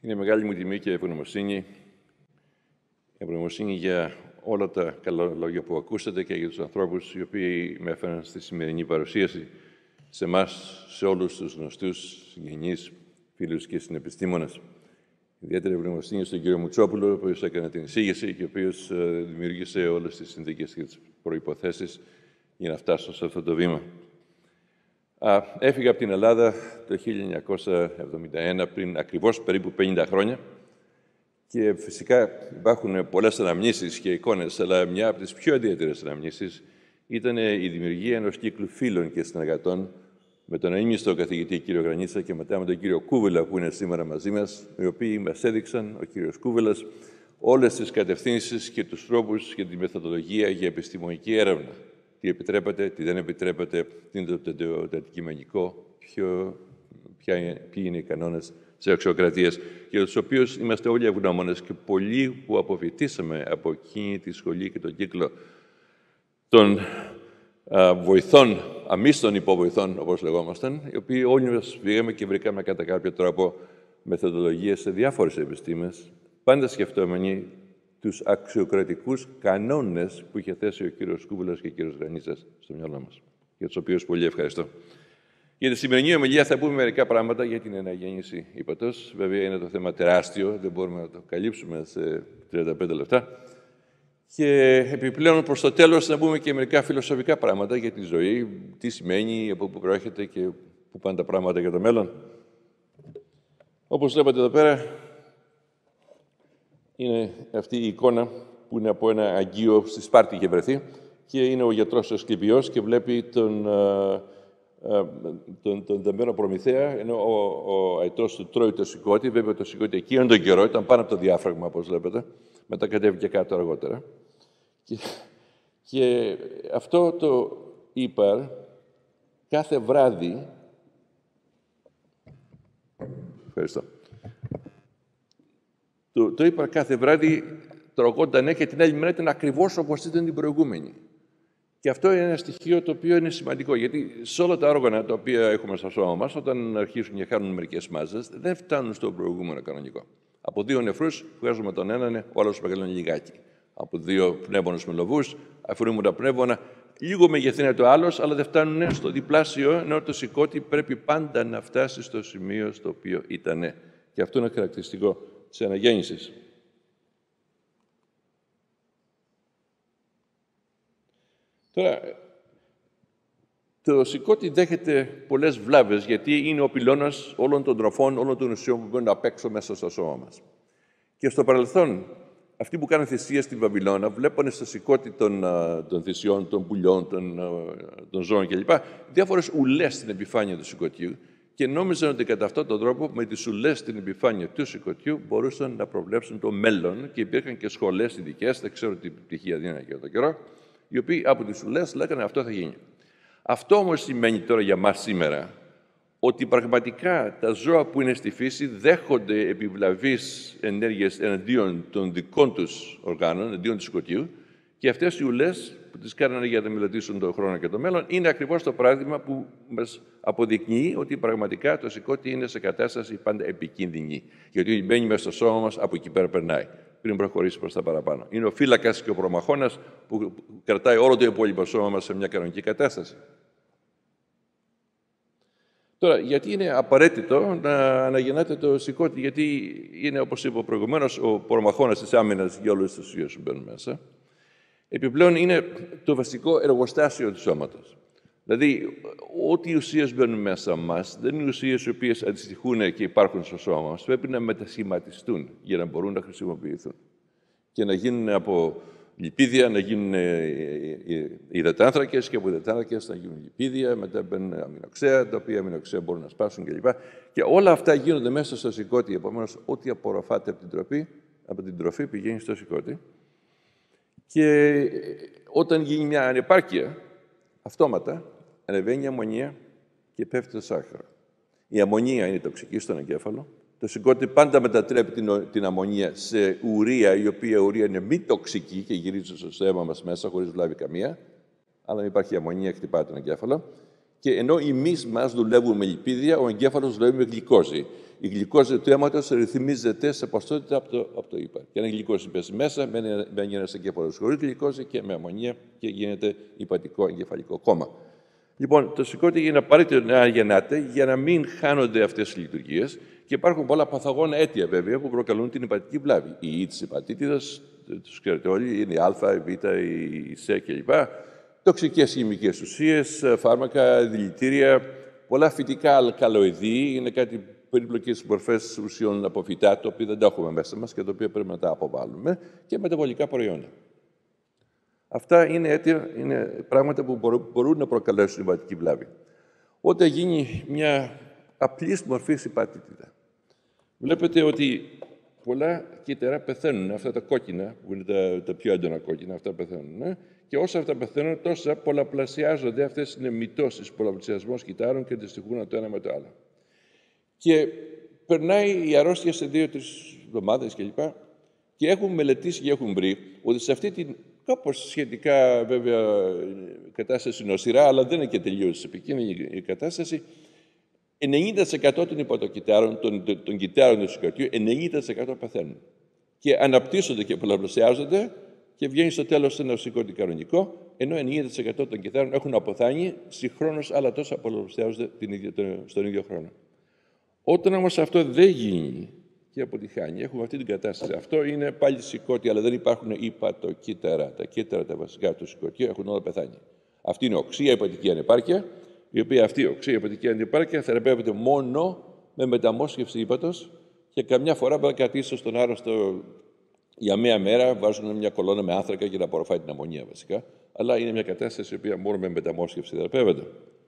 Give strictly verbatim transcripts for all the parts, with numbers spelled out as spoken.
Είναι μεγάλη μου τιμή και ευγνωμοσύνη, ευγνωμοσύνη για όλα τα καλά λόγια που ακούσατε και για τους ανθρώπους οι οποίοι με έφεραν στη σημερινή παρουσίαση σε εμάς, σε όλους τους γνωστούς, συγγενείς, φίλους και συνεπιστήμονες. Ιδιαίτερη ευγνωμοσύνη στον κύριο Μουτσόπουλο, ο οποίος έκανε την εισήγηση και ο οποίος δημιούργησε όλες τις συνθήκες και τις προϋποθέσεις για να φτάσω σε αυτό το βήμα. Α, έφυγα από την Ελλάδα το χίλια εννιακόσια εβδομήντα ένα, πριν ακριβώς περίπου πενήντα χρόνια, και φυσικά υπάρχουν πολλές αναμνήσεις και εικόνες, αλλά μια από τις πιο ιδιαίτερες αναμνήσεις ήταν η δημιουργία ενός κύκλου φίλων και συνεργατών με τον αείμνηστο καθηγητή κύριο Γρανίτσα και μετά με τον κύριο Κούβελα, που είναι σήμερα μαζί μας, οι οποίοι μας έδειξαν, ο κύριος Κούβελας, όλες τις κατευθύνσεις και τους τρόπους και τη μεθοδολογία για επιστημονική έρευνα. Τι επιτρέπεται, τι δεν επιτρέπεται, τι είναι το, το, το αντικειμενικό, ποιο, ποια είναι, ποιοι είναι οι κανόνες της αξιοκρατίας, για τους οποίους είμαστε όλοι ευγνώμονες και πολλοί που αποφοιτήσαμε από εκείνη τη σχολή και τον κύκλο των α, βοηθών, αμύστων υποβοηθών, όπως λεγόμασταν, οι οποίοι όλοι μας πήγαμε και βρήκαμε κατά κάποιο τρόπο μεθοδολογίες σε διάφορες επιστήμες, πάντα σκεφτόμενοι τους αξιοκρατικούς κανόνες που είχε θέσει ο κύριος Κούβελας και ο κύριος Γρανίτσας στο μυαλό μας, για τους οποίους πολύ ευχαριστώ. Για τη σημερινή ομιλία θα πούμε μερικά πράγματα για την αναγέννηση ύπατος. Βέβαια είναι το θέμα τεράστιο, δεν μπορούμε να το καλύψουμε σε τριάντα πέντε λεπτά. Και επιπλέον προς το τέλος να πούμε και μερικά φιλοσοφικά πράγματα για τη ζωή, τι σημαίνει, από πού προέρχεται και πού πάνε τα πράγματα για το μέλλον. Όπως βλέπετε εδώ πέρα, είναι αυτή η εικόνα που είναι από ένα αγγείο στη Σπάρτη είχε βρεθεί και είναι ο γιατρός ο Ασκληπιός και βλέπει τον, τον, τον δεμένο Προμηθέα, ενώ ο, ο αετός του τρώει το σηκώτη. Βέβαια το σηκώτη εκείνον τον καιρό ήταν πάνω από το διάφραγμα, όπως βλέπετε. Μετά κατέβηκε κάτω αργότερα. Και, και αυτό το ύπαρ κάθε βράδυ... Ευχαριστώ. Το, το είπα κάθε βράδυ τρογόταν και την άλλη μέρα ήταν ακριβώς όπως ήταν την προηγούμενη. Και αυτό είναι ένα στοιχείο το οποίο είναι σημαντικό, γιατί σε όλα τα όργανα τα οποία έχουμε στο σώμα μας, όταν αρχίσουν και χάνουν μερικές μάζες, δεν φτάνουν στο προηγούμενο κανονικό. Από δύο νεφρούς βγάζουμε τον έναν, ο άλλος μεγαλώνει λιγάκι. Από δύο πνεύμονες με λοβούς, αφαιρούμε τα πνεύμονα, λίγο μεγεθύνεται το άλλος, αλλά δεν φτάνουν στο διπλάσιο, ενώ το σηκώτη πρέπει πάντα να φτάσει στο σημείο στο οποίο ήταν. Και αυτό είναι χαρακτηριστικό της αναγέννησης. Τώρα, το σηκώτη δέχεται πολλές βλάβες, γιατί είναι ο πυλώνας όλων των τροφών, όλων των ουσιών που μπορούν να παίξουν μέσα στο σώμα μας. Και στο παρελθόν, αυτοί που κάνουν θυσίες στην Βαβυλώνα, βλέπανε στο σηκώτη των, των θυσιών, των πουλιών, των, των ζώων κλπ. Διάφορες ουλές στην επιφάνεια του σηκωτιού και νόμιζαν ότι κατά αυτόν τον τρόπο, με τις ουλές στην επιφάνεια του σηκωτιού, μπορούσαν να προβλέψουν το μέλλον και υπήρχαν και σχολές ειδικές, δεν ξέρω τι πτυχία δίνανε για τον καιρό, οι οποίοι από τις ουλές λέγανε αυτό θα γίνει. Αυτό όμως σημαίνει τώρα για μας σήμερα ότι πραγματικά τα ζώα που είναι στη φύση δέχονται επιβλαβείς ενέργειες εναντίον των δικών τους οργάνων, εναντίον του σηκωτιού, και αυτές οι ουλές που τις κάνανε για να μελετήσουν τον χρόνο και το μέλλον είναι ακριβώς το παράδειγμα που μας αποδεικνύει ότι πραγματικά το σηκώτη είναι σε κατάσταση πάντα επικίνδυνη. Γιατί μπαίνει μέσα στο σώμα μας, από εκεί πέρα περνάει, πριν προχωρήσει προς τα παραπάνω. Είναι ο φύλακας και ο προμαχώνας που κρατάει όλο το υπόλοιπο σώμα μας σε μια κανονική κατάσταση. Τώρα, γιατί είναι απαραίτητο να αναγεννάτε το σηκώτη, γιατί είναι, όπως είπα προηγουμένως, ο προμαχώνας της άμυνας για όλες τις ουσίες που μπαίνουν μέσα. Επιπλέον, είναι το βασικό εργοστάσιο του σώματος. Δηλαδή, ό,τι ουσίες μπαίνουν μέσα μας, δεν είναι ουσίες οι οποίες αντιστοιχούν και υπάρχουν στο σώμα μας. Πρέπει να μετασχηματιστούν για να μπορούν να χρησιμοποιηθούν και να γίνουν από λιπίδια, να γίνουν υδατάνθρακες και από υδατάνθρακες να γίνουν λιπίδια, μετά μπαίνουν αμινοξέα, τα οποία αμινοξέα μπορούν να σπάσουν κλπ. Και όλα αυτά γίνονται μέσα στο σηκώτη. Επομένως, ό,τι απορροφάται από την τροφή, από την τροφή πηγαίνει στο σηκώτη. Και όταν γίνει μια ανεπάρκεια, αυτόματα ανεβαίνει η αμμονία και πέφτει το σάκχαρο. Η αμμονία είναι τοξική στον εγκέφαλο. Το σηκώτη πάντα μετατρέπει την, την αμμονία σε ουρία, η οποία ουρία είναι μη τοξική και γυρίζει στο αίμα μας μέσα χωρίς βλάβη καμία. Αλλά αν υπάρχει αμμονία, χτυπάει τον εγκέφαλο. Και ενώ εμείς μας δουλεύουμε με λιπίδια, ο εγκέφαλος δουλεύει με γλυκόζη. Η γλυκόζη του αίματος ρυθμίζεται σε ποσότητα από το, από το ύπαρ. Και αν η γλυκόζη πέσει μέσα, μένει ένας εγκέφαλος χωρίς γλυκόζη και με αμμονία και γίνεται υπατικό εγκεφαλικό κόμμα. Λοιπόν, το σηκώτη είναι απαραίτητο να γεννάται για να μην χάνονται αυτές οι λειτουργίες και υπάρχουν πολλά παθογόνα αίτια βέβαια που προκαλούν την υπατική βλάβη. Η ι της υπατήτηδας, τους ξέρετε όλοι, είναι η α, η β, η σ κλπ. Τοξικές χημικές ουσίες, φάρμακα, δηλητήρια, πολλά φυτικά αλκαλοειδή, είναι κάτι περίπλοκες μορφές ουσιών από φυτά, τα οποία δεν τα έχουμε μέσα μας και τα οποία πρέπει να τα αποβάλουμε, και μεταβολικά προϊόντα. Αυτά είναι, αίτια, είναι πράγματα που μπορούν να προκαλέσουν υπατική βλάβη. Όταν γίνει μια απλής μορφής υπατήτηδα, βλέπετε ότι πολλά κύτταρα πεθαίνουν, αυτά τα κόκκινα, που είναι τα, τα πιο έντονα κόκκινα, αυτά πεθαίνουν. Ε? Και όσα αυτά πεθαίνουν, τόσα πολλαπλασιάζονται. Αυτές είναι μυτώσεις, πολλαπλασιασμός κυττάρων και αντιστοιχούν το ένα με το άλλο. Και περνάει η αρρώστια σε δύο-τρεις εβδομάδες κλπ. Και, και έχουν μελετήσει και έχουν βρει ότι σε αυτή την κάπως σχετικά βέβαια κατάσταση νοσηρά, αλλά δεν είναι και τελείως επικίνδυνη η κατάσταση, ενενήντα τοις εκατό των υπατοκυττάρων, των, των, των κυττάρων του σηκωτιού, ενενήντα τοις εκατό πεθαίνουν. Και αναπτύσσονται και πολλαπλασιάζονται και βγαίνει στο τέλος ένα σηκώτη κανονικό, ενώ ενενήντα τοις εκατό των κυττάρων έχουν αποθάνει, συγχρόνως άλλα τόσα πολλαπλασιάζονται την ίδια, τον, στον ίδιο χρόνο. Όταν όμως αυτό δεν γίνει και αποτυχάνει, έχουμε αυτή την κατάσταση. Αυτό είναι πάλι σηκώτη, αλλά δεν υπάρχουν υπατοκύτταρα. Τα κύτταρα, τα βασικά του σηκωτιού, έχουν όλα πεθάνει. Αυτή είναι οξία υπατική ανεπάρκεια, η οποία αυτή η οξία υπατική ανεπάρκεια θεραπεύεται μόνο με μεταμόσχευση ύπατος και καμιά φορά μπορεί να κρατήσει στον άρρωστο για μία μέρα, βάζουν μια κολόνα με άνθρακα για να απορροφάει την αμμονία βασικά. Αλλά είναι μια κατάσταση η οποία μόνο με μεταμόσχευση θεραπεύεται.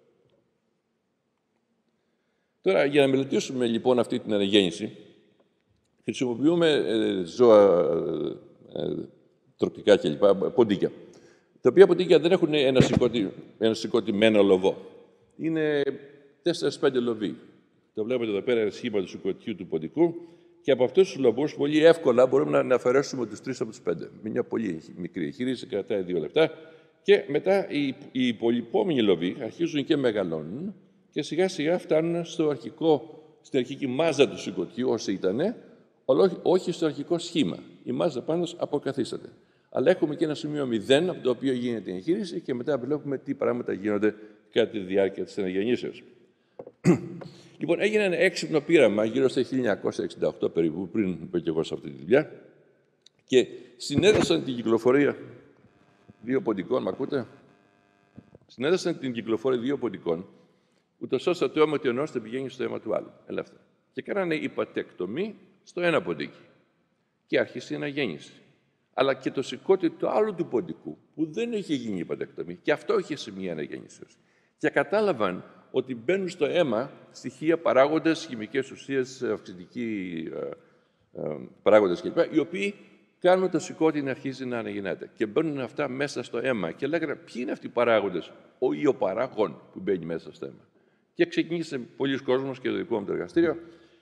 Τώρα, για να μελετήσουμε λοιπόν αυτή την αναγέννηση, χρησιμοποιούμε ε, ζώα ε, τροπικά κλπ. Ποντίκια. Τα οποία ποντίκια δεν έχουν ένα, σηκώτη, ένα σηκωτημένο λοβό. Είναι τέσσερα πέντε λοβοί. Το βλέπετε εδώ πέρα, σχήμα του σηκωτιού του ποντικού. Και από αυτούς τους λοβούς πολύ εύκολα μπορούμε να αφαιρέσουμε τους τρεις από τους πέντε. Με μια πολύ μικρή εγχείρηση, κρατάει δύο λεπτά. Και μετά οι, οι υπολοιπόμενοι λοβοί αρχίζουν και μεγαλώνουν και σιγά σιγά φτάνουν στο αρχικό, στην αρχική μάζα του σηκωτιού, όσο ήταν, αλλά όχι στο αρχικό σχήμα. Η μάζα πάνω αποκαθίσταται. Αλλά έχουμε και ένα σημείο μηδέν, από το οποίο γίνεται η εγχείρηση και μετά βλέπουμε τι πράγματα γίνονται κατά τη διάρκεια της αναγεννήσεως. Λοιπόν, έγινε ένα έξυπνο πείραμα γύρω στο χίλια εννιακόσια εξήντα οκτώ περίπου, πριν είπα και εγώ σε αυτή τη δουλειά, και συνέδεσαν την κυκλοφορία δύο ποντικών, μ' ακούτε? Συνέδεσαν την κυκλοφορία δύο ποντικών, ούτως ώστε το αίμα του ενός δεν πηγαίνει στο αίμα του άλλου. Ελεύθερα. Και κάνανε υπατεκτομή στο ένα ποντίκι. Και άρχισε η αναγέννηση. Αλλά και το σηκώτη του άλλου του ποντικού, που δεν είχε γίνει υπατεκτομή, και αυτό είχε σημεία αναγέννησης. Και κατάλαβαν ότι μπαίνουν στο αίμα στοιχεία, παράγοντες, χημικές ουσίες, αυξητικοί ε, ε, παράγοντες κλπ. Οι οποίοι κάνουν το σηκώτη να αρχίζει να αναγεννάται. Και μπαίνουν αυτά μέσα στο αίμα. Και λέγανε, ποιοι είναι αυτοί οι παράγοντες, ο ιοπαράγων που μπαίνει μέσα στο αίμα. Και ξεκίνησε πολλοί κόσμος και το δικό μου το εργαστήριο.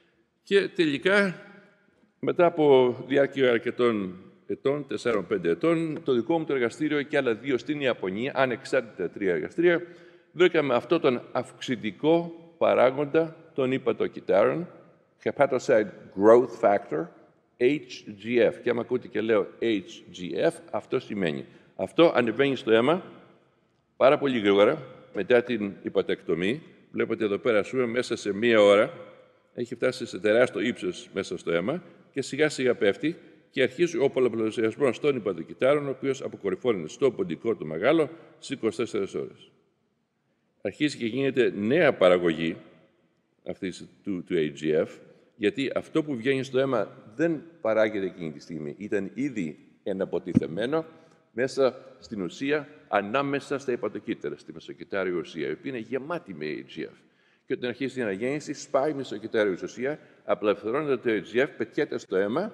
Και τελικά, μετά από διάρκεια αρκετών ετών, τεσσάρων πέντε ετών, το δικό μου το εργαστήριο και άλλα δύο στην Ιαπωνία, ανεξάρτητα τρία εργαστήρια, βρήκαμε αυτό τον αυξητικό παράγοντα των υπατοκυττάρων, Hepatocyte Growth Factor, έιτς τζι εφ. Και άμα ακούτε και λέω έιτς τζι εφ, αυτό σημαίνει. Αυτό ανεβαίνει στο αίμα πάρα πολύ γρήγορα μετά την υπατεκτομή. Βλέπετε εδώ πέρα, ας πούμε, μέσα σε μία ώρα έχει φτάσει σε τεράστιο ύψος μέσα στο αίμα και σιγά σιγά πέφτει και αρχίζει ο πολλαπλασιασμός των υπατοκυττάρων, ο οποίος αποκορυφώνεται στο ποντικό του μεγάλο στις είκοσι τέσσερις ώρες. Αρχίζει και γίνεται νέα παραγωγή αυτής του, του έιτς τζι εφ, γιατί αυτό που βγαίνει στο αίμα δεν παράγεται εκείνη τη στιγμή. Ήταν ήδη εναποτιθεμένο μέσα στην ουσία, ανάμεσα στα υπατοκύτταρα, στη μεσοκυττάρια ουσία, η οποία είναι γεμάτη με έιτς τζι εφ. Και όταν αρχίζει την αναγέννηση, σπάει η μεσοκυττάρια ουσία, απελευθερώνεται το έιτς τζι εφ, πετιέται στο αίμα,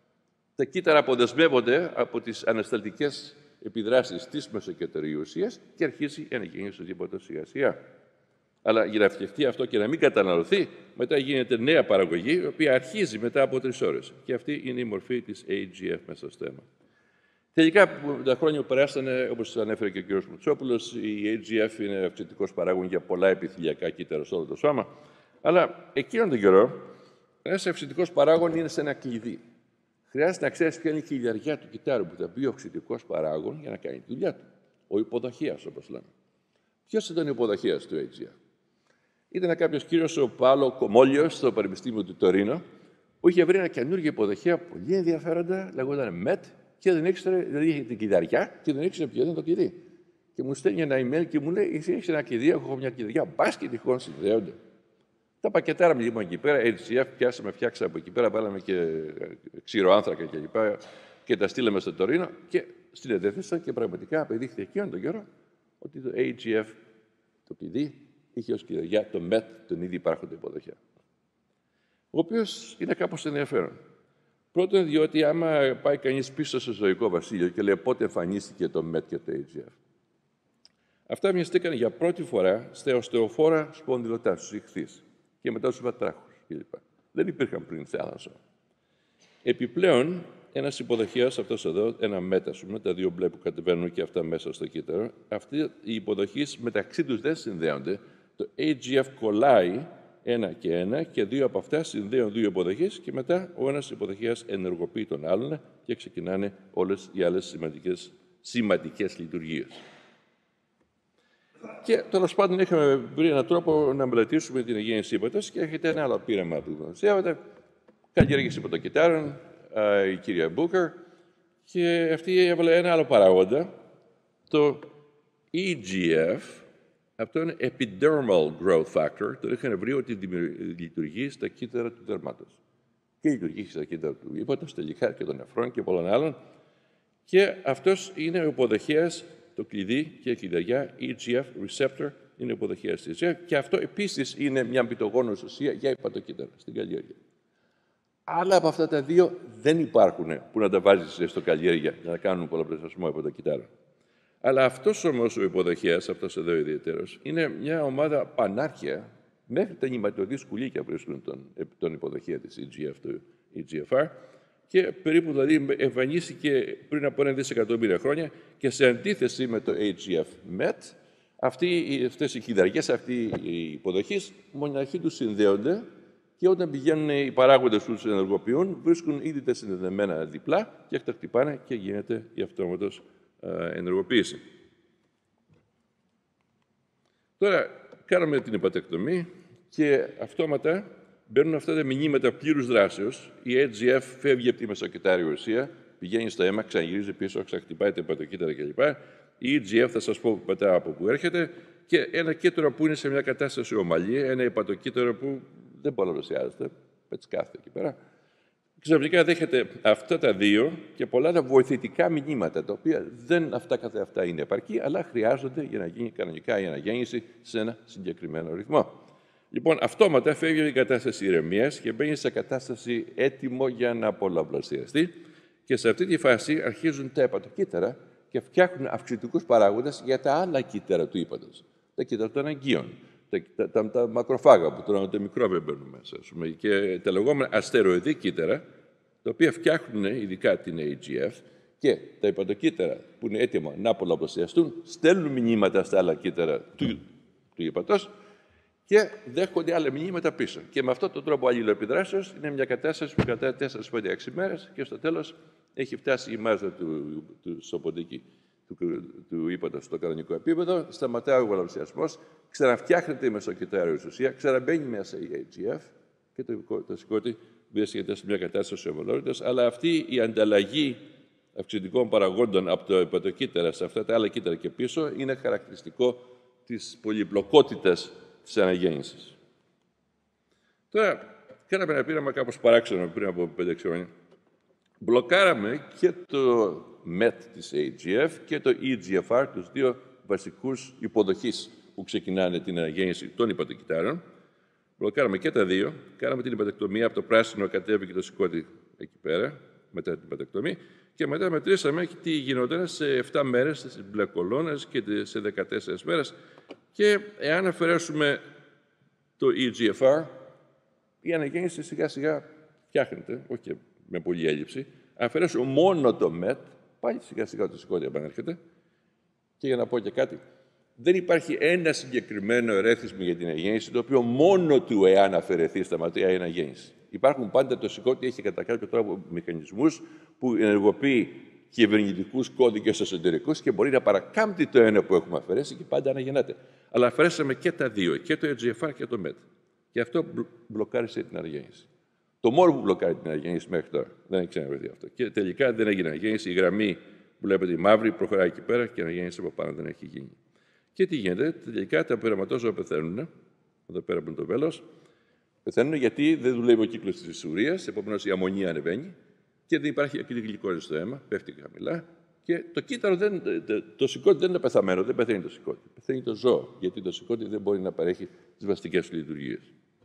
τα κύτταρα αποδεσμεύονται από τις ανασταλτικές επιδράσεις της μεσοκυτταρίου ουσίας και αρχίζει η αναγέννηση του τίποτα σιγά σιγά. Αλλά για να φτιαχτεί αυτό και να μην καταναλωθεί, μετά γίνεται νέα παραγωγή, η οποία αρχίζει μετά από τρεις ώρες. Και αυτή είναι η μορφή της έιτς τζι εφ μέσα στο αίμα. Τελικά, τα χρόνια που περάσανε, όπως ανέφερε και ο κ. Μουτσόπουλος, η έιτς τζι εφ είναι αυξητικός παράγων για πολλά επιθυλιακά κύτταρα σε όλο το σώμα. Αλλά εκείνον τον καιρό, ένας αυξητικός παράγων είναι σε ένα κλειδί. Χρειάζεται να ξέρεις ποια είναι η χιλιαριά του κυτάρου που θα μπει ο αυξητικός παράγων για να κάνει τη δουλειά του. Ο υποδοχέας, όπως λέμε. Ποιος ήταν ο υποδοχέας του έιτς τζι εφ? Ήταν κάποιος κύριος, ο Πάλο Κομόλιος, στο Πανεπιστήμιο του Τωρίνο, που είχε βρει ένα καινούργιο υποδοχέα πολύ ενδιαφέροντα, λεγόταν μετ, και δεν ήξερε, δηλαδή είχε την κλειδαριά και δεν ήξερε ποιο ήταν το κλειδί. Και μου στέλνει ένα email και μου λέει: εσύ έχεις ένα κλειδί, εγώ έχω μια κλειδαριά. Μπας και τυχόν συνδέονται. Τα πακετάραμε λοιπόν εκεί πέρα, έιτς τζι εφ, πιάσαμε, φτιάξαμε από εκεί πέρα, βάλαμε και ξηροάνθρακα κλπ. Και, και τα στείλαμε στο Τωρίνο και συνεδέθησα και πραγματικά απεδείχθηκε εκείνον τον καιρό ότι το έιτς τζι εφ, το κλειδί, είχε ως κλειδαριά το μετ, τον ήδη υπάρχοντα υποδοχέα. Ο οποίος είναι κάπως ενδιαφέρον. Πρώτον, διότι άμα πάει κανείς πίσω στο ζωικό βασίλειο και λέει πότε εμφανίστηκε το μετ και το έιτς τζι εφ. Αυτά μοιαστήκαν για πρώτη φορά στα οστεοφόρα σπονδυλωτά, στους ιχθύς και μετά στους βατράχους κλπ. Δεν υπήρχαν πριν σε άλλα ζώα. Επιπλέον, ένας υποδοχέας, αυτός εδώ, ένα μετ, ας πούμε, τα δύο μπλε που κατεβαίνουν και αυτά μέσα στο κύτταρο, αυτοί οι υποδοχείς μεταξύ τους δεν συνδέονται. Το έιτς τζι εφ κολλάει ένα και ένα και δύο από αυτά συνδέουν δύο υποδοχείς και μετά ο ένας υποδοχέας ενεργοποιεί τον άλλον και ξεκινάνε όλες οι άλλες σημαντικές, σημαντικές λειτουργίες. Και τέλος πάντων είχαμε βρει έναν τρόπο να μελετήσουμε την αγέννηση ύπατος και έχετε ένα άλλο πείραμα που γνωστιάβατε. Καλλιέργηση υπατοκυτάρων, η κυρία Μπούκερ, και αυτή έβαλε ένα άλλο παράγοντα, το ι τζι εφ. Αυτό είναι epidermal growth factor, το είχαν βρει ότι λειτουργεί στα κύτταρα του δερμάτος. Και λειτουργεί στα κύτταρα του ύπατος, τελικά και των νεφρών και πολλών άλλων. Και αυτός είναι ο υποδοχέας, το κλειδί και η κλειδαριά, ι τζι εφ receptor, είναι ο υποδοχέας της ι τζι εφ, και αυτό επίσης είναι μια πυτογόνος ουσία για υπατοκύτταρα στην καλλιέργεια. Άλλα από αυτά τα δύο δεν υπάρχουν που να τα βάζεις στο καλλιέργεια για να κάνουν πολλαπλασιασμό υπατοκυττάρων. Αλλά αυτός όμως ο υποδοχέας, αυτός εδώ ιδιαίτερος, είναι μια ομάδα πανάρχια, μέχρι τα νηματοδή σκουλίκια βρίσκουν τον, τον υποδοχέα της ι τζι εφ, το ι τζι εφ αρ, και περίπου δηλαδή εμφανίστηκε πριν από ένα δισεκατομμύρια χρόνια και σε αντίθεση με το έιτς τζι εφ μετ, αυτές οι χειδαριές, αυτοί οι υποδοχείς, μοναχοί τους συνδέονται και όταν πηγαίνουν οι παράγοντες που τους ενεργοποιούν, βρίσκουν ήδη τα συνδεδεμένα διπλά και τα χτυπάνε και γίνεται η αυτόματος ενεργοποίηση. Τώρα, κάναμε την υπατεκτομή και αυτόματα μπαίνουν αυτά τα μηνύματα πλήρους δράσεως. Η έιτς τζι εφ φεύγει από τη μεσοκυτάρια ουσία, πηγαίνει στο αίμα, ξαναγυρίζει πίσω, ξαναχτυπάει τα υπατοκύτταρα κλπ. Η ι τζι εφ θα σας πω μετά από πού έρχεται και ένα κύτταρο που είναι σε μια κατάσταση ομαλή, ένα υπατοκύτταρο που δεν πολλαπλασιάζεται, πετσκάθεται εκεί πέρα. Ξαφνικά δέχεται αυτά τα δύο και πολλά τα βοηθητικά μηνύματα, τα οποία δεν αυτά καθ' αυτά είναι επαρκή, αλλά χρειάζονται για να γίνει κανονικά η αναγέννηση σε ένα συγκεκριμένο ρυθμό. Λοιπόν, αυτόματα φεύγει η κατάσταση ηρεμίας και μπαίνει σε κατάσταση έτοιμο για να πολλαπλασιαστεί και σε αυτή τη φάση αρχίζουν τα υπατοκύτταρα και φτιάχνουν αυξητικούς παράγοντες για τα άλλα κύτταρα του ύπατος, τα κύτταρα των αγκίων. Τα, τα, τα, τα μακροφάγα που τρώνε τα μικρόβια μπαίνουν μέσα, ας πούμε, και τα λεγόμενα αστεροειδή κύτταρα, τα οποία φτιάχνουν ειδικά την έιτς τζι εφ και τα υπατοκύτταρα που είναι έτοιμα να πολλαπλασιαστούν, στέλνουν μηνύματα στα άλλα κύτταρα του, του ύπατος και δέχονται άλλα μηνύματα πίσω. Και με αυτόν τον τρόπο αλληλοεπιδράσεως είναι μια κατάσταση που κρατάει τέσσερα πέντε έξι μέρες και στο τέλος έχει φτάσει η μάζα του, του, στο ποντίκι του, του ύπατος στο κανονικό επίπεδο, σταματάει ο πολλαπλασιασμός, ξαναφτιάχνεται η μεσοκυτάρια ουσία, ξαναμπαίνει μέσα η έιτς τζι εφ και το, το σηκώτη βρίσκεται σε μια κατάσταση ομολόγητας, αλλά αυτή η ανταλλαγή αυξητικών παραγόντων από το υπατοκύτταρα σε αυτά τα άλλα κύτταρα και πίσω είναι χαρακτηριστικό της πολυπλοκότητας της αναγέννησης. Τώρα, κάναμε ένα πείραμα κάπως παράξενο πριν από πέντε έξι χρόνια. Μπλοκάραμε και το μετ της έιτς τζι εφ και το ι τζι εφ αρ, τους δύο βασικούς υποδοχείς που ξεκινάνε την αναγέννηση των υπατοκυττάρων. Μπλοκάραμε και τα δύο, κάναμε την υπατεκτομία, από το πράσινο κατέβηκε το σηκώτη εκεί πέρα, μετά την υπατεκτομή, και μετά μετρήσαμε τι γινόταν σε επτά μέρες στις μπλε κολόνες και σε δεκατέσσερις μέρες. Και εάν αφαιρέσουμε το ι τζι εφ αρ, η αναγέννηση σιγά σιγά φτιάχνεται, όχι με πολλή έλλειψη. Αν αφαιρέσουμε μόνο το μετ, πάλι σιγά σιγά το σηκώτη επανέρχεται. Και για να πω και κάτι, δεν υπάρχει ένα συγκεκριμένο ερέθισμα για την αγέννηση, το οποίο μόνο του, εάν αφαιρεθεί, σταματάει η αναγέννηση. Υπάρχουν πάντα, το σηκώτη έχει κατά κάποιο τρόπο μηχανισμούς που ενεργοποιεί κυβερνητικούς κώδικες εσωτερικούς και μπορεί να παρακάμπτει το ένα που έχουμε αφαιρέσει και πάντα αναγεννάται. Αλλά αφαιρέσαμε και τα δύο, και το ι τζι εφ αρ και το μετ. Και αυτό μπλοκάρισε την αναγέννηση. Το μόνο που μπλοκάρει την αναγέννηση μέχρι τώρα. Δεν έχει ξαναβρεθεί αυτό. Και τελικά δεν έγινε αναγέννηση. Η γραμμή που βλέπετε, η μαύρη, προχωράει εκεί πέρα και η αναγέννηση από πάνω δεν έχει γίνει. Και τι γίνεται, τελικά τα πειραματόζωα πεθαίνουν. Εδώ πέρα που είναι το βέλος. Πεθαίνουν γιατί δεν δουλεύει ο κύκλος της ουρείας, επομένως η αμμονία ανεβαίνει και δεν υπάρχει αρκετή γλυκόζη στο αίμα, πέφτει χαμηλά. Και το κύτταρο, δεν, το σηκώτη δεν είναι πεθαμένο, δεν πεθαίνει το σηκώτη. Πεθαίνει το ζώο, γιατί το σηκώτη δεν μπορεί να παρέχει τις βασικές του λειτουργίες.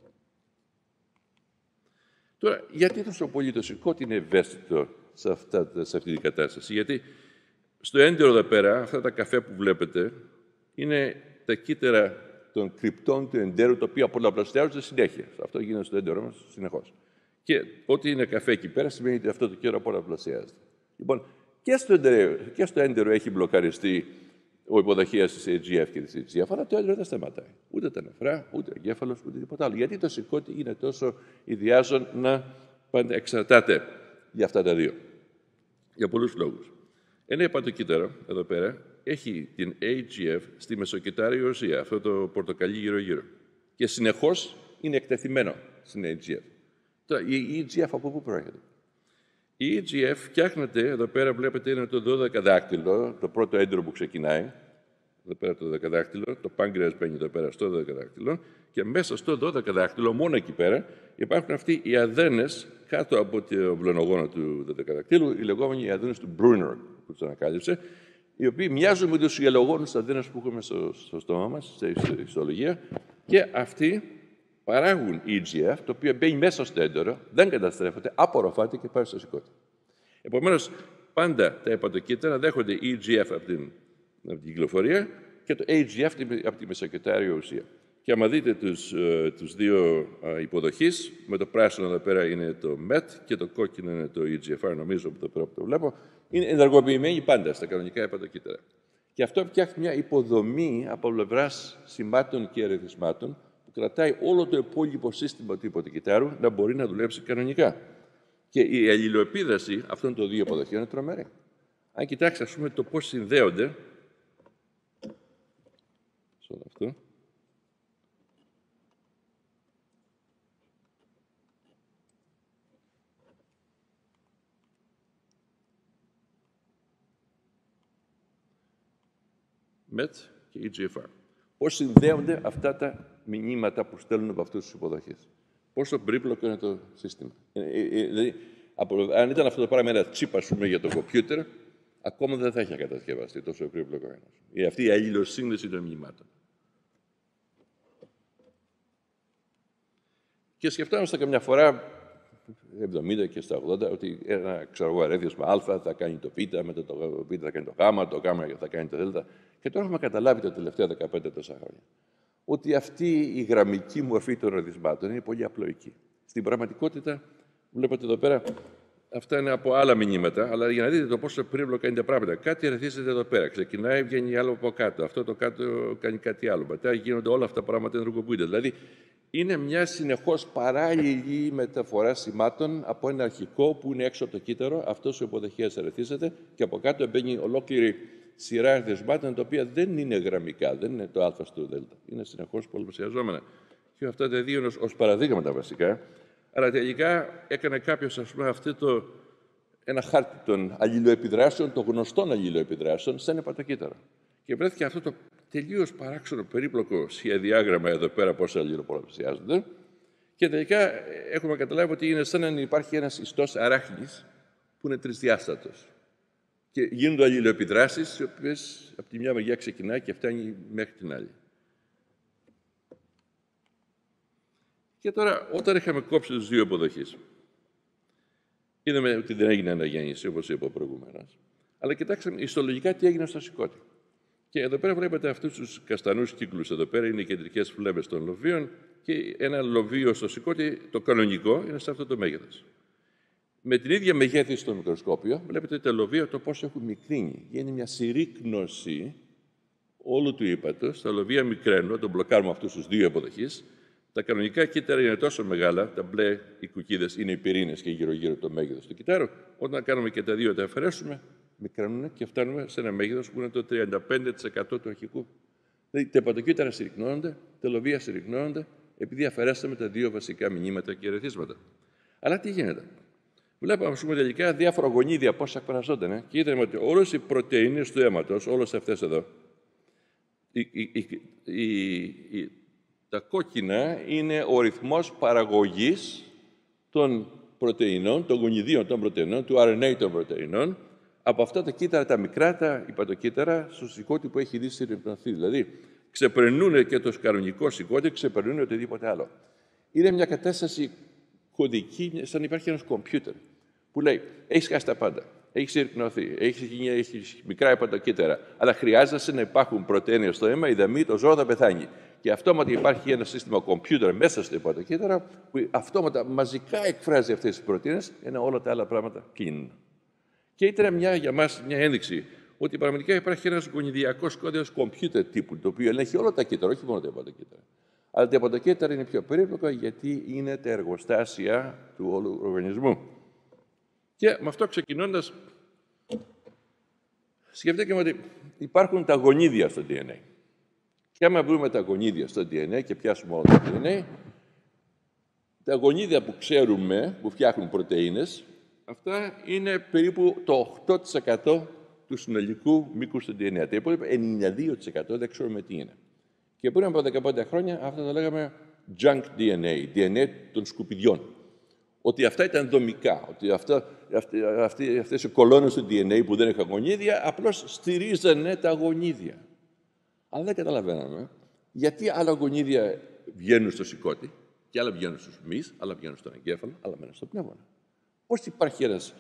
Τώρα, γιατί τόσο πολύ το σηκώτη είναι ευαίσθητο σε, αυτά, σε αυτή την κατάσταση? Γιατί στο έντερο εδώ πέρα, αυτά τα καφέ που βλέπετε, είναι τα κύτταρα των κρυπτών του εντέρου, τα οποία πολλαπλασιάζονται συνέχεια. Αυτό γίνεται στο έντερό μας συνεχώς. Και ό,τι είναι καφέ εκεί πέρα σημαίνει ότι αυτό το κύτταρο πολλαπλασιάζεται. Λοιπόν, και στο, έντερο, και στο έντερο έχει μπλοκαριστεί ο υποδοχείας της έι τζι εφ και της έι τζι εφ, αλλά το έντερο δεν σταματάει. Ούτε τα νεφρά, ούτε ο εγκέφαλος, ούτε τίποτα άλλο. Γιατί το σηκώτη είναι τόσο ιδιάζον να πάντα εξαρτάται για αυτά τα δύο. Για πολλούς λόγους. Ένα υπατοκύτταρο, εδώ πέρα, έχει την έι τζι εφ στη μεσοκυτάριο ουσία, αυτό το πορτοκαλί γύρω-γύρω. Και συνεχώς είναι εκτεθειμένο στην έι τζι εφ. Τώρα, η έι τζι εφ από πού προέρχεται? Η έι τζι εφ φτιάχνεται, εδώ πέρα βλέπετε είναι το δωδεκαδάκτυλο, το πρώτο έντερο που ξεκινάει. Εδώ πέρα το δωδεκαδάκτυλο, το πάγκρεας μπαίνει εδώ πέρα στο δωδεκαδάκτυλο και μέσα στο δωδεκαδάκτυλο, μόνο εκεί πέρα, υπάρχουν αυτοί οι αδένες κάτω από το βλονογόνο του δωδεκαδακτύλου, οι λεγόμενοι αδένες του Brunner που τους ανακάλυψε, οι οποίοι μοιάζουν με τους ιαλογόνους αδένες που έχουμε στο, στο στόμα μας, στη ιστολογία, και αυτοί παράγουν ι τζι εφ, το οποίο μπαίνει μέσα στο έντερο, δεν καταστρέφεται, απορροφάται και πάει στο σηκώτη. Επομένως, πάντα τα υπατοκύτταρα δέχονται ι τζι εφ από την, από την κυκλοφορία και το έι τζι εφ από τη μεσοκυτάριο ουσία. Και άμα δείτε τους, uh, τους δύο uh, υποδοχείς, με το πράσινο εδώ πέρα είναι το μετ και το κόκκινο είναι το ι τζι εφ αρ, νομίζω από το πέρα που το βλέπω, είναι ενεργοποιημένοι πάντα στα κανονικά υπατοκύτταρα. Και αυτό φτιάχνει μια υποδομή από πλευράς σημάτων και ερεθισμάτων που κρατάει όλο το υπόλοιπο σύστημα του υπατοκυττάρου να μπορεί να δουλέψει κανονικά. Και η αλληλοεπίδραση αυτών των δύο υποδοχείων είναι τρομερή. Αν κοιτάξει, ας πούμε, το πώς συνδέονται. Σε όλο αυτό. μετ και ι τζι εφ αρ. Πώς συνδέονται αυτά τα μηνύματα που στέλνουν από αυτούς τους υποδοχείς. Πόσο περίπλοκο είναι το σύστημα. Ε, ε, ε, δηλαδή, από, αν ήταν αυτό το πράγμα ένα τσίπ, ας πούμε, για το κομπιούτερ, ακόμα δεν θα είχε κατασκευαστεί τόσο περίπλοκο ένας. Η αυτή η αλληλοσύνδεση των μηνυμάτων. Και σκεφτόμαστε καμιά φορά, εβδομήντα και στα ογδόντα, ότι ένα ξέρω, αρέθισμα Α θα κάνει το Β, μετά το Β θα κάνει το Γ, το Γ θα κάνει το Δ. Και τώρα έχουμε καταλάβει τα τελευταία δεκαπέντε τόσα χρόνια ότι αυτή η γραμμική μορφή των ερεθισμάτων είναι πολύ απλοϊκή. Στην πραγματικότητα, βλέπετε εδώ πέρα, αυτά είναι από άλλα μηνύματα, αλλά για να δείτε το πόσο περίπλοκα είναι τα πράγματα. Κάτι ερεθίζεται εδώ πέρα, ξεκινάει, βγαίνει άλλο από κάτω. Αυτό το κάτω κάνει κάτι άλλο. Μετά γίνονται όλα αυτά τα πράγματα ενεργοποιούνται. Δηλαδή, είναι μια συνεχώς παράλληλη μεταφορά σημάτων από ένα αρχικό που είναι έξω από το κύτταρο, αυτός ο υποδοχέας ερεθίζεται και από κάτω μπαίνει ολόκληρη σειρά ερεθισμάτων, τα οποία δεν είναι γραμμικά, δεν είναι το α στο δ. Είναι συνεχώς πολλαπλασιαζόμενα. Και αυτά τα δύο ως παραδείγματα βασικά. Αλλά τελικά έκανε κάποιος, ας πούμε, αυτό το, ένα χάρτη των αλληλοεπιδράσεων, των γνωστών αλληλοεπιδράσεων, σε ένα υπατοκύτταρο. Και βρέθηκε αυτό το τελείως παράξενο, περίπλοκο σχεδιάγραμμα εδώ πέρα, πώς αλληλοπολαπλασιάζονται. Και τελικά έχουμε καταλάβει ότι είναι σαν να υπάρχει ένας ιστός αράχνης που είναι τρισδιάστατος. Και γίνονται αλληλοεπιδράσεις, οι οποίες από τη μια μεριά ξεκινάει και φτάνει μέχρι την άλλη. Και τώρα, όταν είχαμε κόψει τους δύο υποδοχείς, είδαμε ότι δεν έγινε αναγέννηση, όπως είπα προηγουμένως. Αλλά κοιτάξαμε ιστολογικά τι έγινε στο σηκώτη. Και εδώ πέρα βλέπετε αυτούς τους καστανούς κύκλους. Εδώ πέρα είναι οι κεντρικές φλέβες των λοβίων και ένα λοβίο στο σηκώτη, το κανονικό, είναι σε αυτό το μέγεθος. Με την ίδια μεγέθυνση στο μικροσκόπιο, βλέπετε τα λοβία το πώς έχουν μικρύνει. Γίνει μια συρρίκνωση όλου του ύπατος. Τα λοβία μικραίνουν, τον μπλοκάρουμε αυτούς τους δύο υποδοχείς. Τα κανονικά κύτταρα είναι τόσο μεγάλα, τα μπλε οι κουκίδες είναι οι πυρήνες και γύρω-γύρω το μέγεθος του κυττάρου. Όταν κάνουμε και τα δύο, τα αφαιρέσουμε, μικραίνουν και φτάνουμε σε ένα μέγεθος που είναι το τριάντα πέντε τοις εκατό του αρχικού. Δηλαδή, τα υπατοκύτταρα συρρικνώνονται, τα λοβία συρρικνώνονται, επειδή αφαιρέσαμε τα δύο βασικά μηνύματα και ερεθίσματα. Αλλά τι γίνεται. Βλέπαμε, ας πούμε, τελικά διάφορα γονίδια πώς εκφραζόταν. Ε? Και είδαμε ότι όλες οι πρωτεΐνες του αίματος, όλες αυτές εδώ, η, η, η, η, τα κόκκινα είναι ο ρυθμός παραγωγής των πρωτεϊνών, των γονιδίων των πρωτεϊνών, του αρ εν έι των πρωτεϊνών, από αυτά τα κύτταρα, τα μικρά, τα υπατοκύτταρα, στο σηκώτη που έχει δει συρρικνωθεί. Δηλαδή, ξεπερνούν και το κανονικό σηκώτη, ξεπερνούν οτιδήποτε άλλο. Είναι μια κατάσταση κωδική, σαν υπάρχει ένας κομπιούτερ, που λέει: έχεις χάσει τα πάντα, έχεις συρρικνωθεί, έχεις, έχεις μικρά υπατοκύτταρα, αλλά χρειάζεται να υπάρχουν πρωτεΐνες στο αίμα, η δαμή, το ζώο θα πεθάνει. Και αυτόματα υπάρχει ένα σύστημα κομπιούτερ μέσα στο υπατοκύτταρα, που αυτόματα μαζικά εκφράζει αυτές τις πρωτεΐνες, ενώ όλα τα άλλα πράγματα κλείνουν. Και ήταν μια, για μας μια ένδειξη ότι πραγματικά υπάρχει ένας γονιδιακός κώδικας κομπιούτερ τύπου, το οποίο ελέγχει όλα τα κύτταρα, όχι μόνο τα υπατοκύτταρα. Αλλά τα υπατοκύτταρα είναι πιο περίπλοκα γιατί είναι τα εργοστάσια του όλου οργανισμού. Και με αυτό ξεκινώντας, σκεφτήκαμε ότι υπάρχουν τα γονίδια στο ντι εν έι. Και άμα βρούμε τα γονίδια στο ντι εν έι και πιάσουμε όλο το ντι εν έι, τα γονίδια που ξέρουμε, που φτιάχνουν πρωτεΐνες, αυτά είναι περίπου το οκτώ τοις εκατό του συνολικού μήκους του ντι εν έι. Τα υπόλοιπα ενενήντα δύο τοις εκατό δεν ξέρουμε τι είναι. Και πριν από δεκαπέντε χρόνια αυτά το λέγαμε junk ντι εν έι, ντι εν έι των σκουπιδιών. Ότι αυτά ήταν δομικά, ότι αυτά, αυτοί, αυτοί, αυτές οι κολόνες του ντι εν έι που δεν είχαν γονίδια απλώς στηρίζανε τα γονίδια. Αλλά δεν καταλαβαίναμε γιατί άλλα γονίδια βγαίνουν στο σηκώτη και άλλα βγαίνουν στους μυς, άλλα βγαίνουν στον εγκέφαλο, άλλα μένουν στο πνεύμονα. Πώς υπάρχει ένας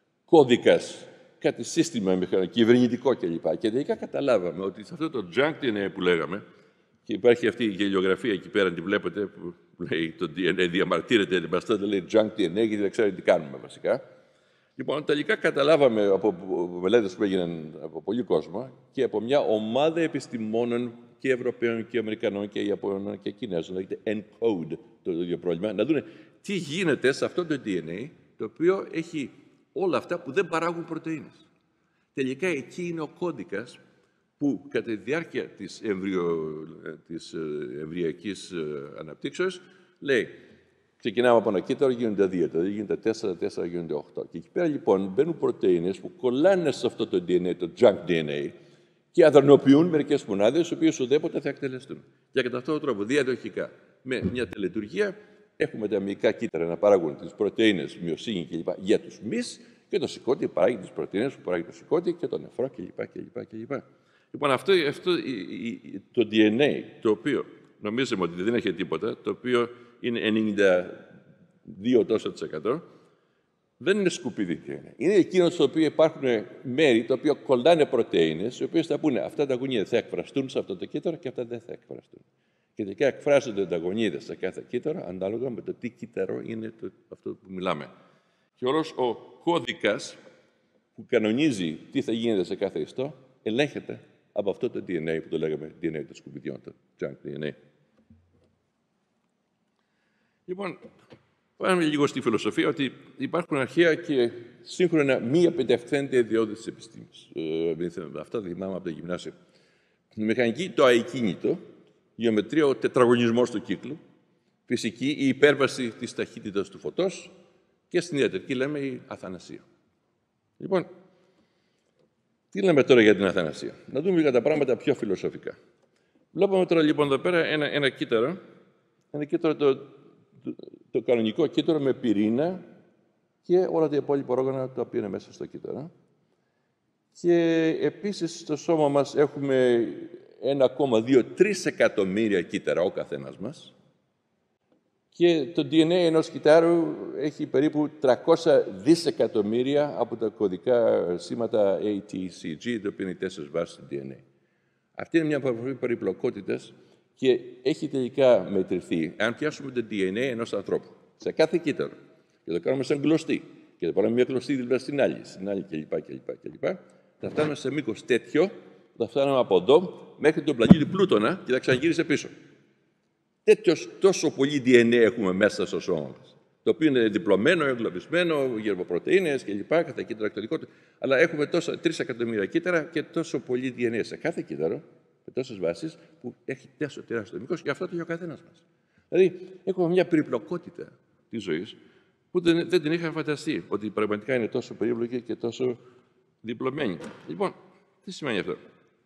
κώδικας, κάτι σύστημα μηχανικό, κυβερνητικό κλπ. Και τελικά καταλάβαμε ότι σε αυτό το junk ντι εν έι που λέγαμε, και υπάρχει αυτή η γελιογραφία εκεί πέρα, τη βλέπετε, που λέει το ντι εν έι διαμαρτύρεται, μας τότε λέει junk ντι εν έι, γιατί δεν ξέρει τι κάνουμε βασικά. Λοιπόν, τελικά καταλάβαμε από μελέτες που έγιναν από πολλοί κόσμο και από μια ομάδα επιστημόνων και Ευρωπαίων και Αμερικανών και Ιαπωνών και Κινέζων, λέγεται ENCODE το ίδιο πρόβλημα, να δουν τι γίνεται σε αυτό το ντι εν έι, το οποίο έχει όλα αυτά που δεν παράγουν πρωτεΐνες. Τελικά εκεί είναι ο κώδικας που κατά τη διάρκεια της, εμβριο, της εμβριακής αναπτύξεως λέει, ξεκινάμε από ένα κύτταρο, γίνονται δύο, τα δύο γίνονται τέσσερα, τέσσερα γίνονται οκτώ. Και εκεί πέρα λοιπόν μπαίνουν πρωτεΐνες που κολλάνε σε αυτό το ντι εν έι, το junk ντι εν έι, και αδρανοποιούν μερικές μονάδες, οι οποίες ουδέποτε θα εκτελεστούν. Και κατά αυτόν τον τρόπο, διαδοχικά, με μια τελετουργία, έχουμε τα μυϊκά κύτταρα να παράγουν τις πρωτεΐνες, μυοσύνη κλπ. Για τους μυς, και το σηκώτη παράγει τις πρωτεΐνες που παράγει το σηκώτη και το νεφρό κλπ. Λοιπόν, αυτό, αυτό το ντι εν έι, το οποίο νομίζουμε ότι δεν έχει τίποτα, το οποίο είναι ενενήντα δύο τόσο τοις εκατό, δεν είναι σκουπίδι ντι εν έι. Είναι εκείνο στο οποίο υπάρχουν μέρη, τα οποία κολλάνε πρωτεΐνες, οι οποίες θα πούνε αυτά τα γονίδια θα εκφραστούν σε αυτό το κύτταρο και αυτά δεν θα εκφραστούν. Και τελικά εκφράζονται τα γονίδια σε κάθε κύτταρο, ανάλογα με το τι κύτταρο είναι το, αυτό που μιλάμε. Και όλος ο κώδικας που κανονίζει τι θα γίνεται σε κάθε ιστό, ελέγχεται από αυτό το ντι εν έι που το λέγαμε ντι εν έι των σκουπιδιών, το junk ντι εν έι. Λοιπόν, πάμε λίγο στη φιλοσοφία ότι υπάρχουν αρχαία και σύγχρονα μη επιτευχθέντα ιδιώδη της επιστήμης. Ε, αυτά θυμάμαι από το γυμνάσιο. Η μηχανική, το αεκίνητο, γεωμετρία, ο τετραγωνισμός του κύκλου, φυσική, η υπέρβαση της ταχύτητας του φωτός και στην ιατρική λέμε η αθανασία. Λοιπόν, τι λέμε τώρα για την αθανασία. Να δούμε λίγα τα πράγματα πιο φιλοσοφικά. Βλέπουμε τώρα λοιπόν εδώ πέρα ένα, ένα κύτταρο, ένα κύτταρο το, το, το κανονικό κύτταρο με πυρήνα και όλα τα υπόλοιπα όργανα τα οποία είναι μέσα στο κύτταρο. Και επίσης στο σώμα μας έχουμε ένα κόμμα δύο τρία εκατομμύρια κύτταρα ο καθένας μας. Και το ντι εν έι ενός κυττάρου έχει περίπου τριακόσια δισεκατομμύρια από τα κωδικά σήματα έι τι σι τζι, το οποίο είναι οι τέσσερις βάσεις του ντι εν έι. Αυτή είναι μια παραπλοκή περιπλοκότητας και έχει τελικά μετρηθεί. Αν πιάσουμε το ντι εν έι ενός ανθρώπου, σε κάθε κύτταρο, και το κάνουμε σαν γλωστή, και θα πάρουμε μια κλωστή δίπλα στην άλλη, στην άλλη κλπ. κλπ, κλπ. Θα φτάνουμε σε μήκος τέτοιο, θα φτάνουμε από εδώ μέχρι τον πλανήτη Πλούτονα και θα ξαναγύρισε πίσω. Τέτοιος, τόσο πολύ ντι εν έι έχουμε μέσα στο σώμα μας. Το οποίο είναι διπλωμένο, εγκλωβισμένο, γύρω από πρωτεΐνες κλπ. Κατά κύτταρο ακτινικό. Αλλά έχουμε τόσα τρία εκατομμύρια κύτταρα και τόσο πολύ ντι εν έι σε κάθε κύτταρο, με τόσες βάσεις, που έχει τόσο τεράστιο μήκος και αυτό το έχει ο καθένας μας. Δηλαδή, έχουμε μια περιπλοκότητα της ζωής που δεν, δεν την είχα φανταστεί, ότι πραγματικά είναι τόσο περίπλοκη και τόσο διπλωμένη. Λοιπόν, τι σημαίνει αυτό?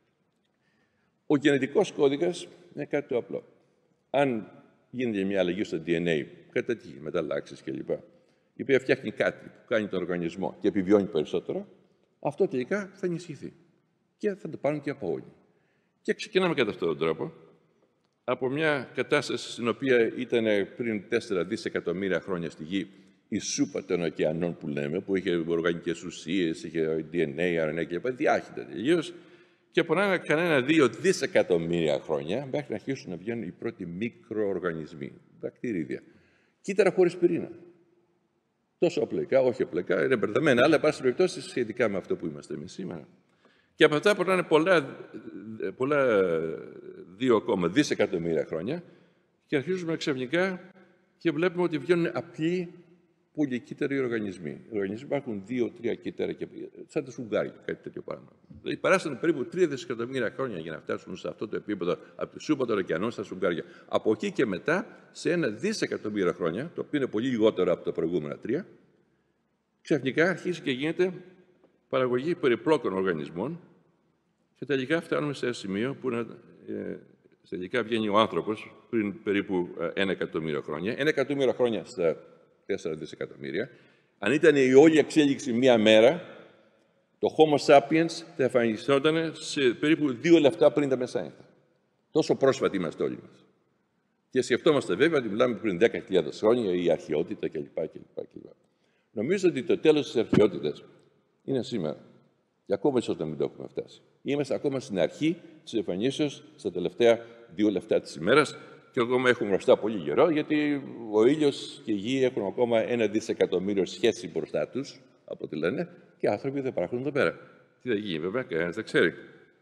Ο γενετικός κώδικας είναι κάτι το απλό. Αν γίνεται μια αλλαγή στο ντι εν έι, κατά τι, μεταλλάξεις κλπ., η οποία φτιάχνει κάτι που κάνει τον οργανισμό και επιβιώνει περισσότερο, αυτό τελικά θα ενισχυθεί. Και θα το πάρουν και από όλοι. Και ξεκινάμε κατά αυτόν τον τρόπο, από μια κατάσταση στην οποία ήταν πριν τέσσερα δισεκατομμύρια χρόνια στη Γη η σούπα των ωκεανών που λέμε, που είχε οργανικές ουσίες, είχε ντι εν έι, αρ εν έι κλπ. Διάχυτα τελείως. Και από ένα κανένα δύο δισεκατομμύρια χρόνια μέχρι να αρχίσουν να βγαίνουν οι πρώτοι μικροοργανισμοί, βακτηρίδια. Κύτταρα χωρίς πυρήνα. Τόσο απλοϊκά, όχι απλοϊκά, είναι μπερδεμένα, αλλά πάση περιπτώσει σχετικά με αυτό που είμαστε εμείς σήμερα. Και από αυτά περνάνε πολλά, πολλά δύο ακόμα δισεκατομμύρια χρόνια και αρχίζουμε ξαφνικά και βλέπουμε ότι βγαίνουν απλοί πολυκύτταροι οργανισμοί. Οι οργανισμοί υπάρχουν δύο-τρία κύτταρα και σαν τα σφουγγάρια, κάτι τέτοιο πράγμα. Δηλαδή, περάσαν περίπου τρία δισεκατομμύρια χρόνια για να φτάσουν σε αυτό το επίπεδο από τη σούπα των ωκεανών στα σφουγγάρια. Από εκεί και μετά, σε ένα δισεκατομμύρια χρόνια, το οποίο είναι πολύ λιγότερο από τα προηγούμενα τρία, ξαφνικά αρχίζει και γίνεται παραγωγή περιπλόκων οργανισμών και τελικά φτάνουμε σε ένα σημείο που είναι, ε, τελικά βγαίνει ο άνθρωπος πριν περίπου ένα εκατομμύριο χρόνια. Ένα εκατομμύριο χρόνια στα τέσσερα δισεκατομμύρια. Αν ήταν η όλη εξέλιξη μία μέρα, το Homo sapiens θα εμφανιζόταν σε περίπου δύο λεπτά πριν τα μεσάνυχτα. Τόσο πρόσφατοι είμαστε όλοι μας. Και σκεφτόμαστε βέβαια ότι μιλάμε πριν δέκα χιλιάδες χρόνια, η αρχαιότητα κλπ. κλπ, κλπ. Νομίζω ότι το τέλος της αρχαιότητας είναι σήμερα. Και ακόμα ίσως να μην το έχουμε φτάσει. Είμαστε ακόμα στην αρχή της εμφανίσεως, στα τελευταία δύο λεπτά της ημέρας, και ακόμα έχουμε μπροστά πολύ καιρό, γιατί ο ήλιος και η γη έχουν ακόμα ένα δισεκατομμύριο σχέση μπροστά τους, από ό,τι λένε, και άνθρωποι δεν υπάρχουν εδώ πέρα. Τι θα γίνει, βέβαια, κανένας δεν ξέρει.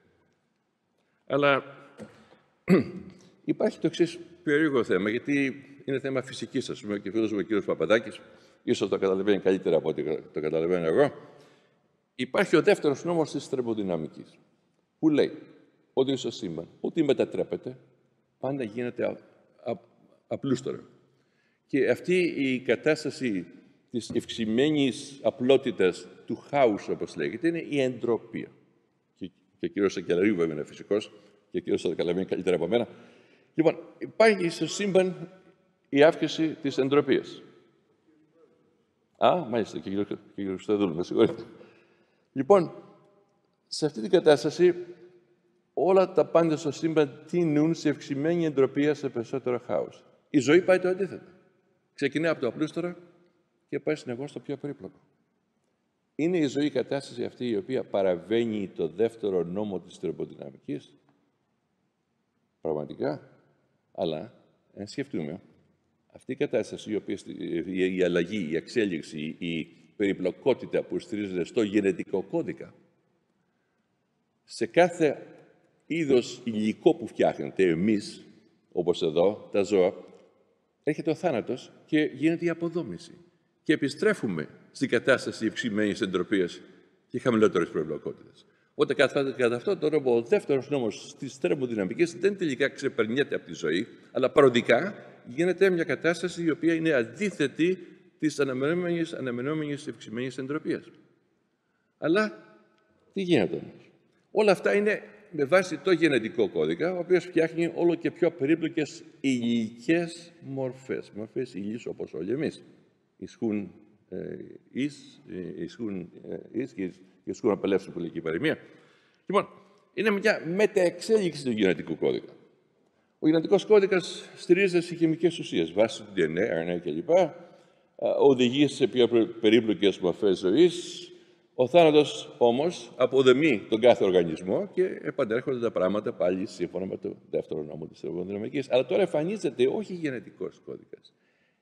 Αλλά υπάρχει το εξής περίεργο θέμα, γιατί είναι θέμα φυσικής, ας πούμε, και ο φίλος μου ο κύριος Παπαδάκης, ίσως το καταλαβαίνει καλύτερα από ό,τι το καταλαβαίνω εγώ. Υπάρχει ο δεύτερος νόμος της θερμοδυναμικής, που λέει ότι στο σύμπαν, ό,τι μετατρέπεται, πάντα γίνεται α, α, απλούστερο. Και αυτή η κατάσταση της ευξημένης απλότητας του χάους, όπως λέγεται, είναι η εντροπία. Και, και ο κύριος Σακελαρίου, βέβαια, είναι φυσικός, και ο κύριος θα το καταλαβαίνει καλύτερα από μένα. Λοιπόν, υπάρχει στο σύμπαν η αύξηση της εντροπίας. Α, μάλιστα, και ο κύριος Χριστοδούλου, με συγχωρείτε. Λοιπόν, σε αυτή την κατάσταση, όλα τα πάντα στο σύμπαν τείνουν σε ευξημένη εντροπία, σε περισσότερο χάος. Η ζωή πάει το αντίθετο. Ξεκινάει από το απλούστερο και πάει συνεχώς στο πιο περίπλοκο. Είναι η ζωή η κατάσταση αυτή η οποία παραβαίνει το δεύτερο νόμο της θερμοδυναμικής. Πραγματικά. Αλλά, αν σκεφτούμε, αυτή η κατάσταση, η, οποία, η αλλαγή, η εξέλιξη, η περιπλοκότητα που στηρίζεται στο γενετικό κώδικα, σε κάθε είδος υλικό που φτιάχνεται εμείς, όπως εδώ, τα ζώα, έρχεται ο θάνατος και γίνεται η αποδόμηση. Και επιστρέφουμε στην κατάσταση ευξημένης εντροπίας και χαμηλότερης περιπλοκότητας. Οπότε, κατά αυτόν τον τρόπο, ο δεύτερος νόμος της θερμοδυναμικής δεν τελικά ξεπερνιέται από τη ζωή, αλλά παροδικά γίνεται μια κατάσταση η οποία είναι αντίθετη της αναμενόμενης, αναμενόμενης ευξημένης εντροπίας. Αλλά τι γίνεται όμως? Όλα αυτά είναι με βάση το γενετικό κώδικα, ο οποίος φτιάχνει όλο και πιο περίπλοκες υλικές μορφές. Μορφές υλής, όπως όλοι εμείς. Ισχούν ε, εις, ε, ισχούν ε, εις και ισχούν απελεύσουν πουλική παροιμία. Λοιπόν, είναι μια μεταεξέλιξη του γενετικού κώδικα. Ο γενετικός κώδικας στηρίζεται σε χημικές ουσίες, βάσει του ντι εν έι, αρ εν έι κλπ. Οδηγεί σε πιο περίπλοκες μορφές ζωής. Ο θάνατος όμως αποδομεί τον κάθε οργανισμό και επανέρχονται τα πράγματα πάλι σύμφωνα με το δεύτερο νόμο της θερμοδυναμικής. Αλλά τώρα εμφανίζεται όχι γενετικός κώδικας.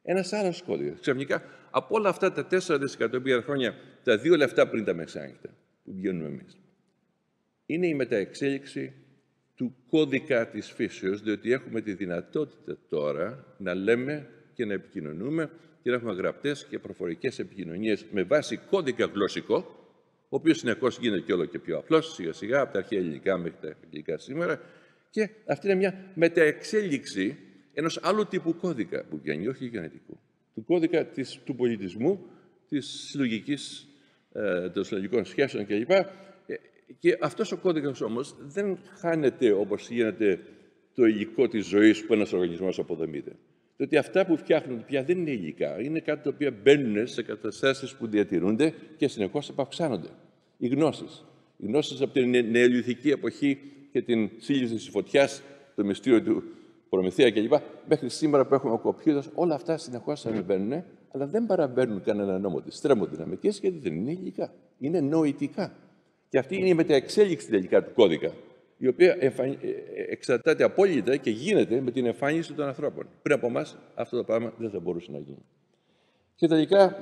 ένας άλλος κώδικας. Ξαφνικά, από όλα αυτά τα τέσσερα δισεκατομμύρια χρόνια, τα δύο λεφτά πριν τα μεσάνυχτα, που βγαίνουμε εμείς, είναι η μεταεξέλιξη του κώδικα της φύσεως, διότι έχουμε τη δυνατότητα τώρα να λέμε και να επικοινωνούμε και να έχουμε γραπτές και προφορικές επικοινωνίες με βάση κώδικα γλωσσικό, ο οποίος συνεχώς γίνεται και όλο και πιο απλός, σιγά-σιγά, από τα αρχαία ελληνικά μέχρι τα αγγλικά σήμερα. Και αυτή είναι μια μεταεξέλιξη ενός άλλου τύπου κώδικα που βγαίνει, όχι γενετικού. Του κώδικα της, του πολιτισμού, της συλλογικής, ε, των συλλογικών σχέσεων κλπ. Και αυτός ο κώδικας όμως δεν χάνεται όπως γίνεται το υλικό της ζωής που ένας οργανισμός αποδομείται. Διότι αυτά που φτιάχνουν πια δεν είναι υλικά. Είναι κάτι τα οποία μπαίνουν σε καταστάσεις που διατηρούνται και συνεχώς επαυξάνονται. Οι γνώσεις. Οι γνώσεις από την νεολιθική εποχή και την σύλληψη της φωτιάς, το μυστήριο του Προμηθέα κλπ. Μέχρι σήμερα που έχουμε ο κομπιούτερς, όλα αυτά συνεχώς ανεβαίνουν, αλλά δεν παραμπαίνουν κανένα νόμο της θερμοδυναμικής, γιατί δεν είναι υλικά. Είναι νοητικά. Και αυτή είναι η μεταεξέλιξη τελικά του κώδικα, η οποία εξαρτάται απόλυτα και γίνεται με την εμφάνιση των ανθρώπων. Πριν από εμάς, αυτό το πράγμα δεν θα μπορούσε να γίνει. Και τελικά,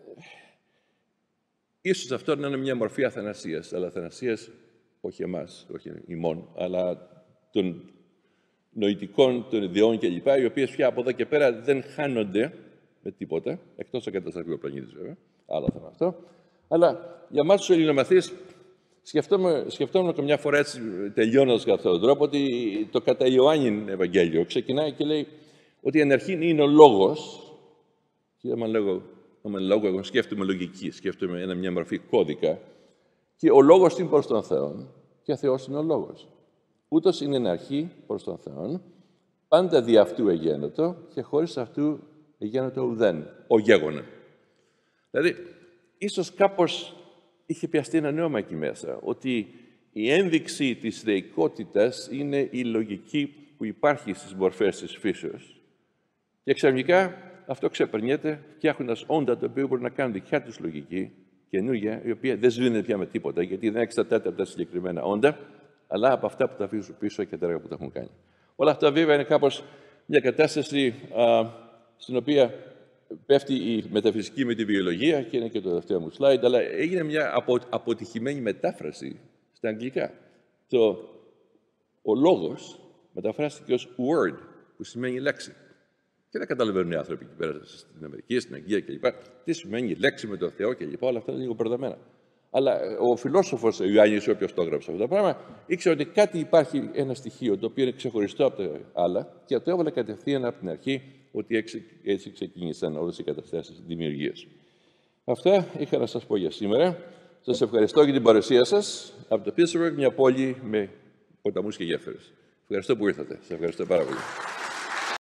ίσως αυτό να είναι μια μορφή αθανασίας, αλλά αθανασίας όχι εμάς, όχι ημών, αλλά των νοητικών, των ιδεών κλπ., οι οποίες πια από εδώ και πέρα δεν χάνονται με τίποτα, εκτός αν καταστραφεί ο πλανήτης βέβαια, άλλο θέμα αυτό. Αλλά για εμάς τους Ελληνομαθείς, σκεφτόμουν, σκεφτόμουν καμιά φορά έτσι, τελειώνοντας κατά αυτόν τον τρόπο, ότι το κατά Ιωάννην Ευαγγέλιο ξεκινάει και λέει ότι εν αρχήν είναι ο λόγος, και άμα λέγω, άμα λόγω, εγώ σκέφτομαι λογική, σκέφτομαι ένα, μια μορφή κώδικα, και ο λόγος είναι προς τον Θεό, και ο Θεός είναι ο λόγος. Ούτως είναι εν αρχή προς τον Θεό, πάντα δι' αυτού εγένετο, και χωρίς αυτού εγένετο ουδέν, ο γέγονεν. Δηλαδή, ίσως κάπως είχε πιαστεί ένα νόημα εκεί μέσα, ότι η ένδειξη της δεϊκότητας είναι η λογική που υπάρχει στις μορφές της φύσεως. Και ξαφνικά αυτό ξεπερνιέται, φτιάχνοντας όντα τα οποία μπορεί να κάνουν δικιά τους λογική, καινούργια, η οποία δεν σβήνεται πια με τίποτα, γιατί δεν εξαρτάται από τα συγκεκριμένα όντα, αλλά από αυτά που τα αφήσουν πίσω και τα έργα που τα έχουν κάνει. Όλα αυτά βέβαια είναι κάπως μια κατάσταση α, στην οποία πέφτει η μεταφυσική με τη βιολογία, και είναι και το τελευταίο μου slide, αλλά έγινε μια απο, αποτυχημένη μετάφραση στα αγγλικά. Το, ο λόγος μεταφράστηκε ως word, που σημαίνει λέξη. Και δεν καταλαβαίνουν οι άνθρωποι εκεί πέρα στην Αμερική, στην Αγγλία κλπ. Τι σημαίνει λέξη με τον Θεό κλπ. Όλα αυτά είναι λίγο μπερδεμένα. Αλλά ο φιλόσοφος Ιωάννης, ο οποίος το έγραψε αυτό το πράγμα, ήξερε ότι κάτι υπάρχει, ένα στοιχείο το οποίο είναι ξεχωριστό από τα άλλα, και το έβαλε κατευθείαν από την αρχή, ότι έτσι ξεκίνησαν όλες οι καταστάσεις δημιουργίας. Αυτά είχα να σας πω για σήμερα. Σας ευχαριστώ για την παρουσία σας από το Pittsburgh, μια πόλη με ποταμούς και γέφυρες. Ευχαριστώ που ήρθατε. Σας ευχαριστώ πάρα πολύ.